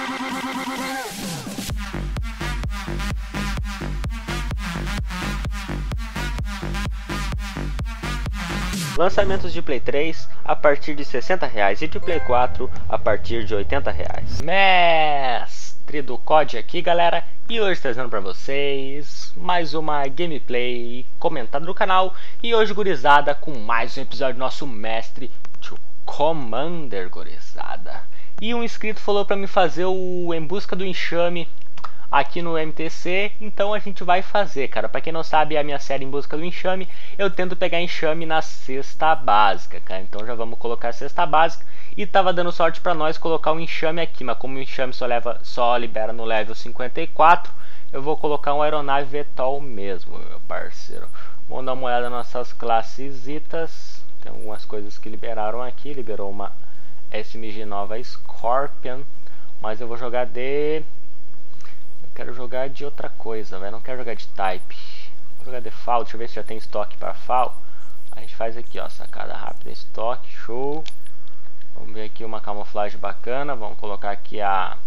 Lançamentos de Play 3 a partir de R$ 60 e de Play 4 a partir de R$ 80. Mestre do COD aqui, galera, e hoje trazendo para vocês mais uma gameplay comentada do canal. E hoje, gurizada, com mais um episódio do nosso Mestre to Commander, gurizada. E um inscrito falou para me fazer o Em Busca do Enxame aqui no MTC, então a gente vai fazer, cara. Pra quem não sabe, a minha série Em Busca do Enxame, eu tento pegar enxame na cesta básica, cara. Então já vamos colocar a cesta básica. E tava dando sorte pra nós colocar um enxame aqui, mas como o enxame só libera no level 54, eu vou colocar um aeronave VTOL mesmo, meu parceiro. Vamos dar uma olhada nas nossas classesitas. Tem algumas coisas que liberaram aqui. Liberou uma SMG nova Scorpion, mas eu vou jogar de... quero jogar de outra coisa, velho. Não quero jogar de type. Vou jogar de FAL. Deixa eu ver se já tem estoque para FAL. A gente faz aqui, ó, sacada rápida, estoque, show. Vamos ver aqui uma camuflagem bacana. Vamos colocar aqui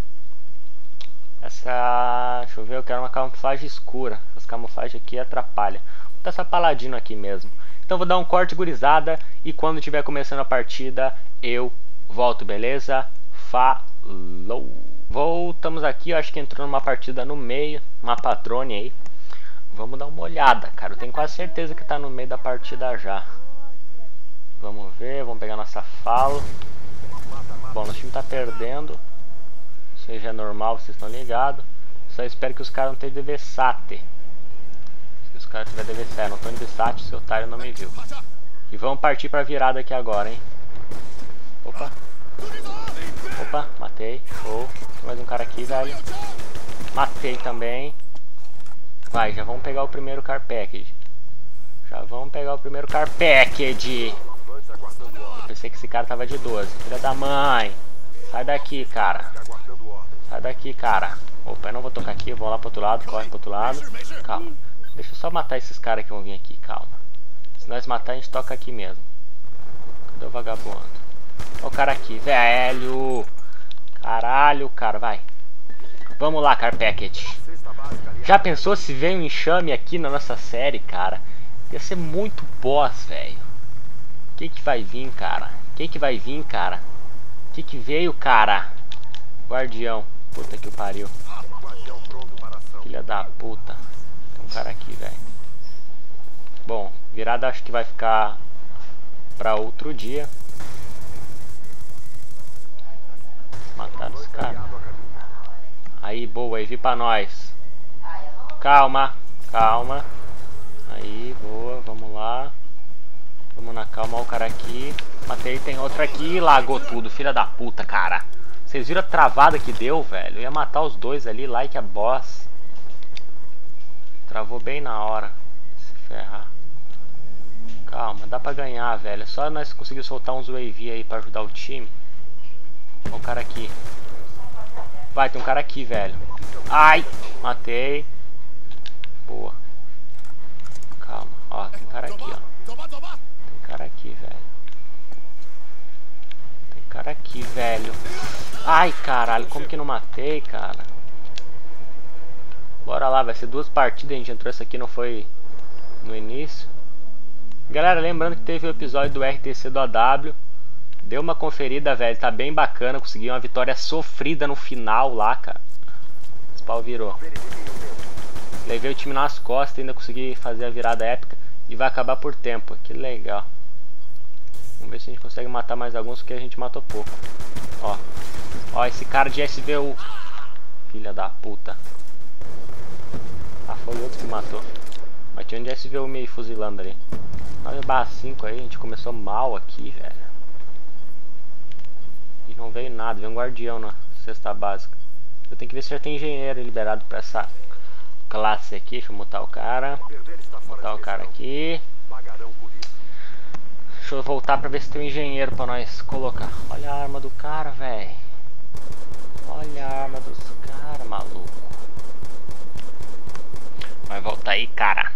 deixa eu ver, eu quero uma camuflagem escura. Essas camuflagens aqui atrapalham. Vou botar essa paladino aqui mesmo. Então vou dar um corte, gurizada, e quando estiver começando a partida eu volto, beleza? Falou! Voltamos aqui, eu acho que entrou numa partida no meio, uma patrone aí. Vamos dar uma olhada, cara. Eu tenho quase certeza que tá no meio da partida já. Vamos ver, vamos pegar nossa fala. Bom, nosso time tá perdendo. Isso já é normal, vocês estão ligados. Só espero que os caras não tenham DVSAT. Se os caras tiverem DVSAT, não estão de DVSAT, seu otário não me viu. E vamos partir pra virada aqui agora, hein. Opa. Opa, matei. Show. Tem mais um cara aqui, velho. Matei também. Vai, já vamos pegar o primeiro car package. Já vamos pegar o primeiro car package. Eu pensei que esse cara tava de 12. Filha da mãe. Sai daqui, cara. Sai daqui, cara. Opa, eu não vou tocar aqui. Vou lá pro outro lado. Corre pro outro lado. Calma. Deixa eu só matar esses caras que vão vir aqui. Calma. Se nós matar, a gente toca aqui mesmo. Cadê o vagabundo? Olha o cara aqui, velho. Caralho, cara, vai. Vamos lá, car package. Já pensou se vem um enxame aqui na nossa série, cara? Ia ser muito boss, velho. Quem que vai vir, cara? Quem que vai vir, cara? Quem que veio, cara? Guardião. Puta que o pariu. Filha da puta. Tem um cara aqui, velho. Bom, virada acho que vai ficar pra outro dia. Mataram esse cara. Aí, boa, aí, vi pra nós. Calma, calma. Aí, boa, vamos lá. Vamos na calma, ó, o cara aqui. Matei, tem outro aqui. Lagou tudo, filha da puta, cara. Vocês viram a travada que deu, velho? Eu ia matar os dois ali, like a boss. Travou bem na hora. Se ferrar. Calma, dá pra ganhar, velho. É só nós conseguir soltar uns UAV aí pra ajudar o time. Olha o cara aqui. Vai, tem um cara aqui, velho. Ai, matei. Boa. Calma, ó, tem cara aqui, ó. Tem cara aqui, velho. Tem cara aqui, velho. Ai, caralho, como que não matei, cara? Bora lá, vai ser 2 partidas. A gente entrou, essa aqui não foi no início. Galera, lembrando que teve o episódio do RTC do AW. Deu uma conferida, velho, tá bem bacana. Consegui uma vitória sofrida no final lá, cara. Esse pau virou. Levei o time nas costas e ainda consegui fazer a virada épica. E vai acabar por tempo, que legal. Vamos ver se a gente consegue matar mais alguns, porque a gente matou pouco. Ó, ó, esse cara de SVU. Filha da puta. Ah, foi outro que matou. Mas tinha um de SVU meio fuzilando ali. 9/5 aí, a gente começou mal aqui, velho. E não veio nada, veio um guardião na cesta básica. Eu tenho que ver se já tem engenheiro liberado pra essa classe aqui. Deixa eu mutar o cara. Mutar o cara aqui. Deixa eu voltar pra ver se tem um engenheiro pra nós colocar. Olha a arma do cara, velho. Olha a arma dos caras, maluco. Vai voltar aí, cara.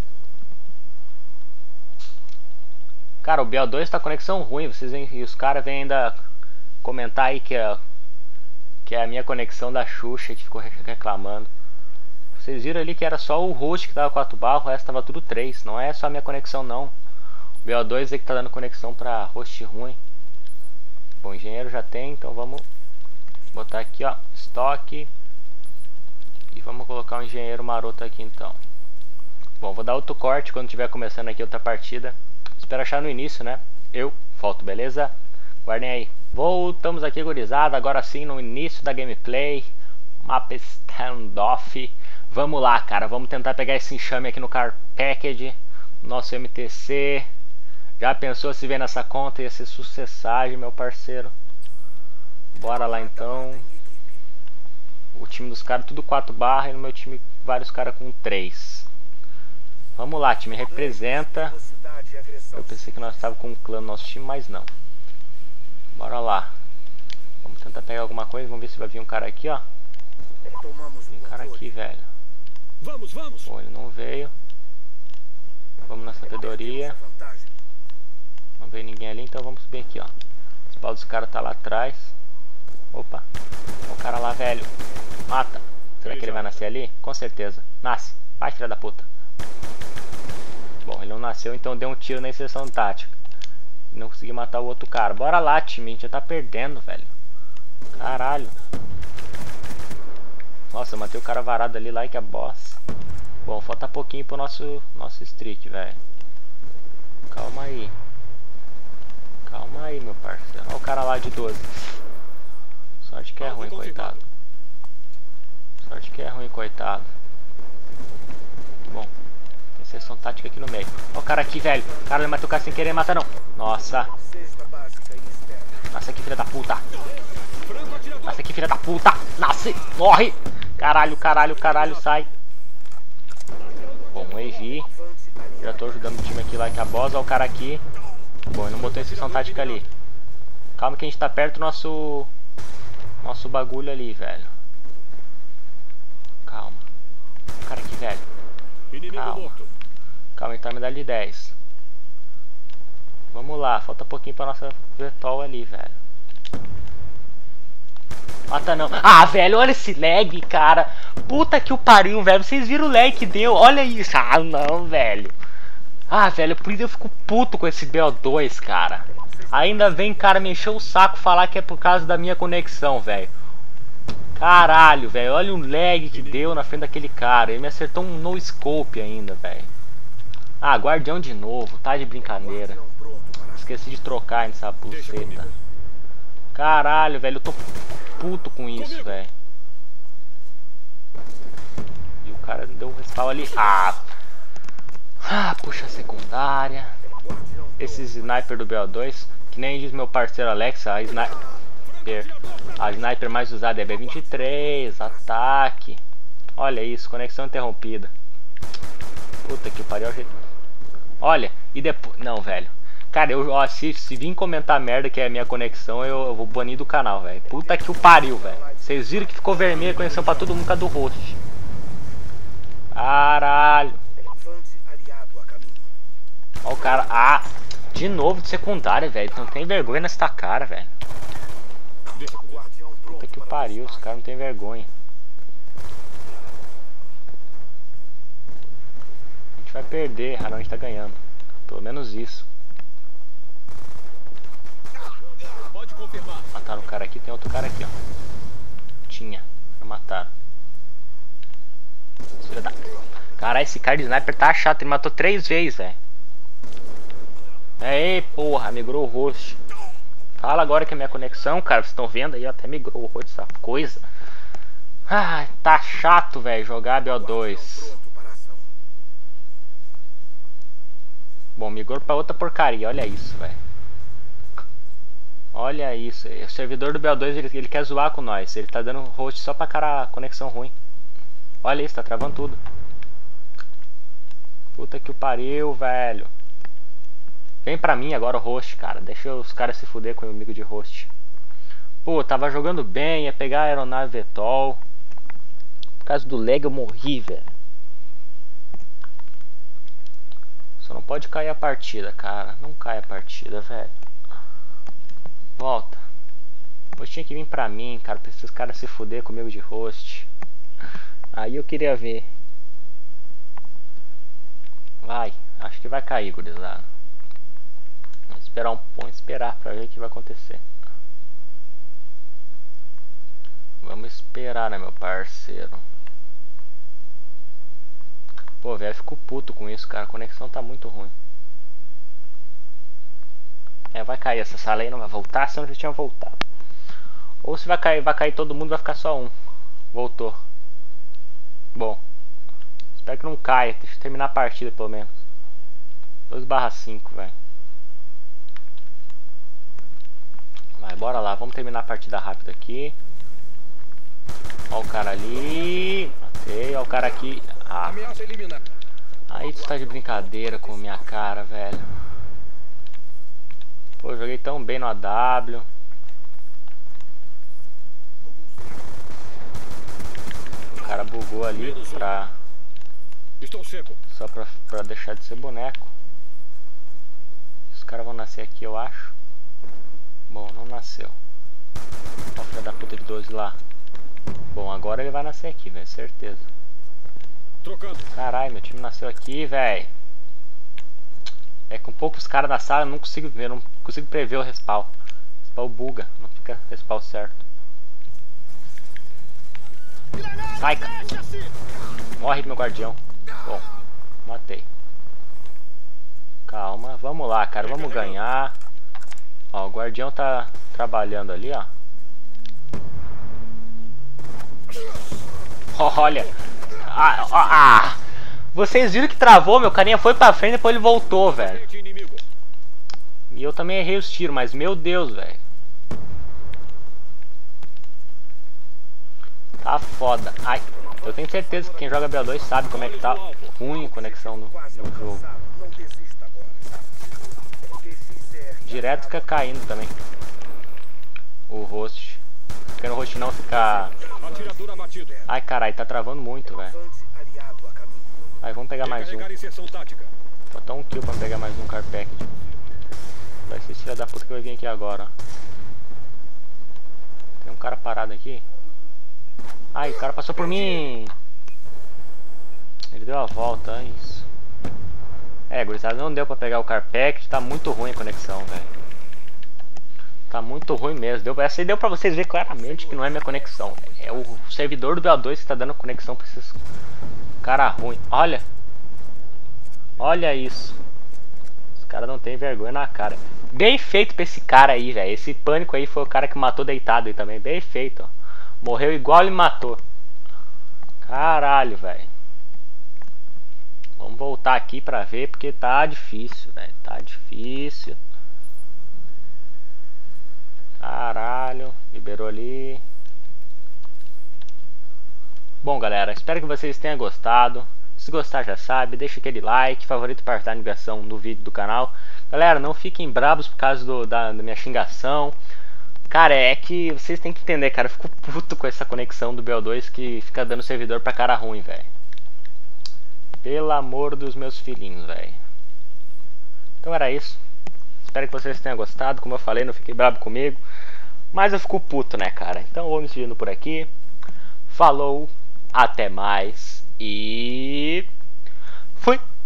Cara, o BO2 tá conexão ruim. Vocês vêm, e os caras vêm ainda comentar aí que Que é a minha conexão da Xuxa que ficou reclamando. Vocês viram ali que era só o host que tava 4 barras, o resto tava tudo 3. Não é só a minha conexão não. O BO2 é que tá dando conexão pra host ruim. Bom, engenheiro já tem, então vamos botar aqui, ó, estoque. E vamos colocar um engenheiro maroto aqui então. Bom, vou dar outro corte quando tiver começando aqui outra partida. Espero achar no início, né? Eu volto, beleza? Guardem aí. Voltamos aqui, gurizada, agora sim no início da gameplay. Mapa standoff. Vamos lá, cara, vamos tentar pegar esse enxame aqui no Car Package. Nosso MTC. Já pensou se ver nessa conta? Ia ser sucessagem, meu parceiro. Bora lá então. O time dos caras tudo 4 barras e no meu time vários caras com 3. Vamos lá, time, representa. Eu pensei que nós estávamos com um clã no nosso time, mas não. Bora lá. Vamos tentar pegar alguma coisa, vamos ver se vai vir um cara aqui, ó. Tem um cara aqui, velho. Vamos, vamos. Bom, ele não veio. Vamos na sabedoria. Não veio ninguém ali, então vamos subir aqui, ó. O spawn dos caras tá lá atrás. Opa. Olha o cara lá, velho. Mata. Será que ele vai nascer ali? Com certeza. Nasce. Vai, filha da puta. Bom, ele não nasceu, então deu um tiro na inserção tática. Não consegui matar o outro cara. Bora lá, time. A gente já tá perdendo, velho. Caralho. Nossa, eu matei o cara varado ali, like a boss. Bom, falta pouquinho pro nosso streak, velho. Calma aí. Calma aí, meu parceiro. Olha o cara lá de 12. Sorte que é ruim, coitado. Sorte que é ruim, coitado. Bom, tem sessão tática aqui no meio. Olha o cara aqui, velho. Cara, ele matou o cara sem querer, mata não. Nossa. Nossa, que filha da puta. Nossa, que filha da puta. Nasce. Morre. Caralho, caralho, caralho, sai. Bom, o AV. Já tô ajudando o time aqui lá que a boss. Olha o cara aqui. Bom, ele não botou instrução tática ali. Calma que a gente tá perto do nosso bagulho ali, velho. Calma. O cara aqui, velho. Calma. Calma, ele tá medalha de 10. Vamos lá, falta pouquinho pra nossa Vetol ali, velho. Mata não. Ah, velho, olha esse lag, cara. Puta que o pariu, velho. Vocês viram o lag que deu? Olha isso. Ah, não, velho. Ah, velho, por isso eu fico puto com esse BO2, cara. Ainda vem, cara, me encher o saco falar que é por causa da minha conexão, velho. Caralho, velho. Olha o lag que deu na frente daquele cara. Ele me acertou um no scope ainda, velho. Ah, guardião de novo. Tá de brincadeira. Esqueci de trocar nessa pulseta. Caralho, velho. Eu tô puto com isso, velho. E o cara deu um respawn ali. Puxa a secundária. Esses sniper do BO2, que nem diz meu parceiro Alex, a sniper mais usada é B23, ataque. Olha isso, conexão interrompida. Puta que pariu. Olha, e depois... Não, velho. Cara, se vir comentar merda que é a minha conexão, eu vou banir do canal, velho. Puta que o pariu, velho. Vocês viram que ficou vermelha a conexão pra todo mundo do host. Caralho. Ó o cara. De novo de secundária, velho. Não tem vergonha nessa cara, velho. Puta que pariu, os caras não tem vergonha. A gente vai perder, não, a gente tá ganhando. Pelo menos isso. Pode confirmar. Mataram o cara aqui, tem outro cara aqui, ó. Tinha, mataram. Caralho, esse cara de sniper tá chato, ele matou 3 vezes, velho. Ei, porra, migrou o host. Fala agora que é minha conexão, cara. Vocês estão vendo aí, ó, até migrou o host, essa coisa. Tá chato, velho, jogar BO2. Bom, migrou pra outra porcaria, olha isso, velho. Olha isso, o servidor do BO2 ele quer zoar com nós. Ele tá dando host só pra cara conexão ruim. Olha isso, tá travando tudo. Puta que o pariu, velho. Vem pra mim agora o host, cara. Deixa os caras se fuder com o amigo de host. Pô, tava jogando bem, ia pegar a aeronave Vetol. Por causa do lag eu morri, velho. Só não pode cair a partida, cara. Não cai a partida, velho. Volta. Host tinha que vir pra mim, cara, pra esses caras se fuder comigo de host. Aí eu queria ver. Vai, acho que vai cair, gurizada. Vamos esperar pra ver o que vai acontecer. Vamos esperar, né, meu parceiro. Pô, velho, fico puto com isso, cara. A conexão tá muito ruim. É, vai cair essa sala aí, não vai voltar, senão já tinha voltado. Ou se vai cair todo mundo, vai ficar só um. Voltou. Bom. Espero que não caia. Deixa eu terminar a partida, pelo menos. 2/5, velho. Vai, bora lá. Vamos terminar a partida rápida aqui. Ó o cara ali. Matei. Ó o cara aqui. Ah. Aí tu tá de brincadeira com minha cara, velho. Pô, eu joguei tão bem no AW. O cara bugou ali pra... Só pra deixar de ser boneco. Os caras vão nascer aqui, eu acho. Bom, não nasceu. Ó o filho da puta de 12 lá. Bom, agora ele vai nascer aqui, velho, certeza. Caralho, meu time nasceu aqui, velho. É com poucos caras na sala, eu não consigo ver, não consigo prever o respawn. O respawn buga, não fica respawn certo. Sai, cara. Morre, meu guardião. Bom, matei. Calma, vamos lá, cara, vamos ganhar. Ó, o guardião tá trabalhando ali, ó. Olha. Vocês viram que travou, meu carinha foi pra frente e depois ele voltou, velho. E eu também errei os tiros, mas meu Deus, velho. Tá foda. Ai, eu tenho certeza que quem joga BO2 sabe como é que tá ruim a conexão do jogo. Direto fica caindo também o host. Porque no host não fica... Ai, caralho, tá travando muito, velho. Vai, vamos pegar mais um. Falta um kill pra pegar mais um car package. Vai ser esse filho da puta que vai vir aqui agora, ó. Tem um cara parado aqui. Ai, o cara passou por mim. Ele deu a volta, é isso. É, gurizada, não deu pra pegar o car package. Tá muito ruim a conexão, velho. Tá muito ruim mesmo. Essa aí deu pra vocês verem claramente que não é minha conexão. É o servidor do BO2 que tá dando conexão pra esses cara ruim. Olha. Olha isso. Os caras não tem vergonha na cara. Bem feito pra esse cara aí, velho. Esse pânico aí foi o cara que matou deitado aí também. Bem feito, ó. Morreu igual ele matou. Caralho, velho. Vamos voltar aqui pra ver, porque tá difícil, velho. Tá difícil. Caralho. Liberou ali. Bom, galera, espero que vocês tenham gostado. Se gostar, já sabe, deixa aquele like, favorito para ajudar a divulgação do vídeo do canal. Galera, não fiquem bravos por causa da minha xingação. Cara, é que vocês têm que entender, cara, eu fico puto com essa conexão do BO2 que fica dando servidor pra cara ruim, velho. Pelo amor dos meus filhinhos, velho. Então era isso. Espero que vocês tenham gostado. Como eu falei, não fiquem bravos comigo. Mas eu fico puto, né, cara? Então eu vou me despedindo por aqui. Falou, até mais e... fui!